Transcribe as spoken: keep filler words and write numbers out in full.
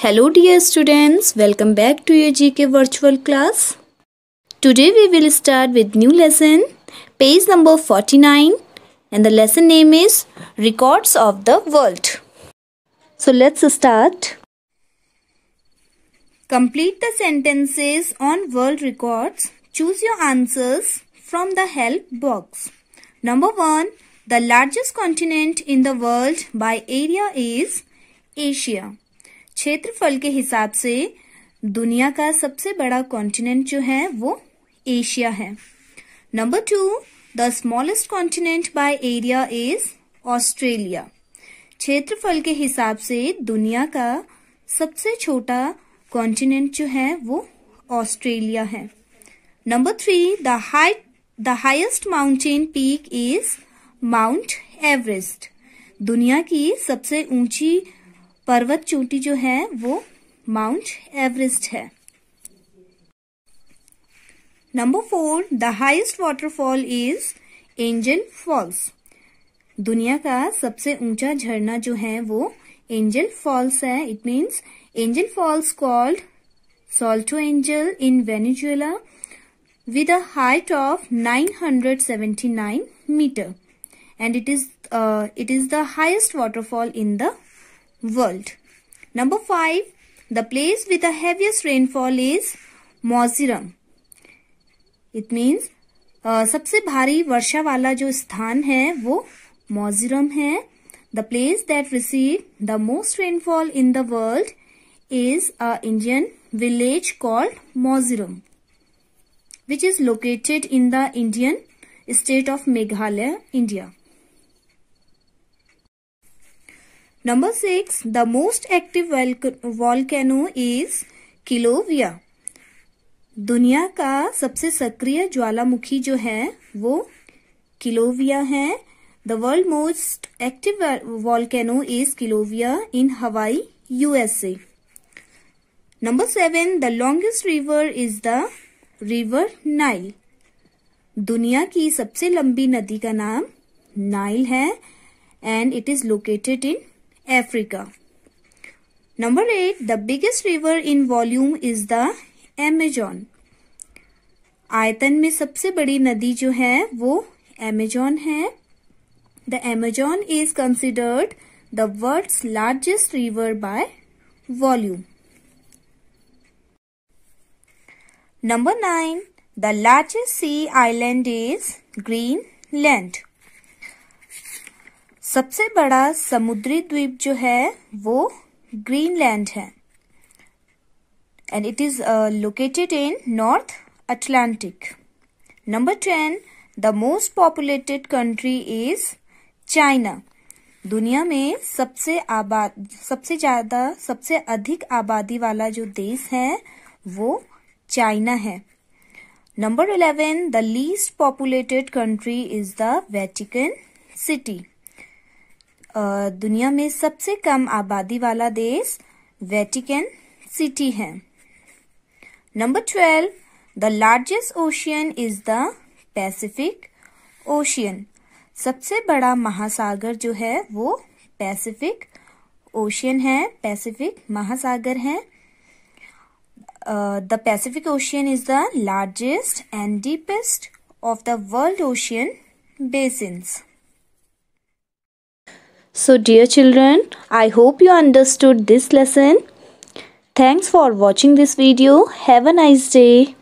Hello dear students, welcome back to your G K virtual class. Today we will start with new lesson, page number forty-nine, and the lesson name is Records of the World. So let's start. Complete the sentences on world records. Choose your answers from the help box. Number one, the largest continent in the world by area is Asia. क्षेत्रफल के हिसाब से दुनिया का सबसे बड़ा continent जो है वो एशिया है. Number two, the smallest continent by area is Australia. क्षेत्रफल के हिसाब से दुनिया का सबसे छोटा कॉन्टिनेंट जो है वो ऑस्ट्रेलिया है. Number three, the height the highest mountain peak is Mount Everest. दुनिया की सबसे ऊंची पर्वत चोटी जो है वो माउंट एवरेस्ट है. Number four, the highest waterfall is Angel Falls. दुनिया का सबसे ऊंचा झरना जो है वो एंजल फॉल्स है. It means Angel Falls called Salto Angel in Venezuela with a height of nine hundred seventy-nine meter, and it is uh, it is the highest waterfall in the world. Number five, the place with the heaviest rainfall is Mizoram. It means uh, सबसे भारी वर्षा वाला जो स्थान है वो मिजोरम है. The place that received the most rainfall in the world is a Indian village called Mizoram, which is located in the Indian state of Meghalaya, India. Number six, the most active volcano is Kilauea. दुनिया का सबसे सक्रिय ज्वालामुखी जो है वो Kilauea है. The world most active volcano is Kilauea in Hawaii, U S A. Number seven, the longest river is the river Nile. दुनिया की सबसे लंबी नदी का नाम नाइल है and it is located in Africa. Number eight, the biggest river in volume is the Amazon. आयतन में सबसे बड़ी नदी जो है वो अमेजॉन है. The Amazon is considered the world's largest river by volume. Number nine, the largest sea island is Greenland. सबसे बड़ा समुद्री द्वीप जो है वो ग्रीनलैंड है and it is uh, located in North Atlantic. Number ten, the most populated country is China. दुनिया में सबसे आबाद सबसे ज्यादा सबसे अधिक आबादी वाला जो देश है वो चाइना है. Number eleven, the least populated country is the Vatican City. दुनिया में सबसे कम आबादी वाला देश वेटिकन सिटी है. Number twelve, the largest ocean is the Pacific Ocean. सबसे बड़ा महासागर जो है वो पैसिफिक ओशियन है, पैसिफिक महासागर है. Uh, the Pacific Ocean is the largest and deepest of the world ocean basins. So dear children, I hope you understood this lesson. Thanks for watching this video. Have a nice day.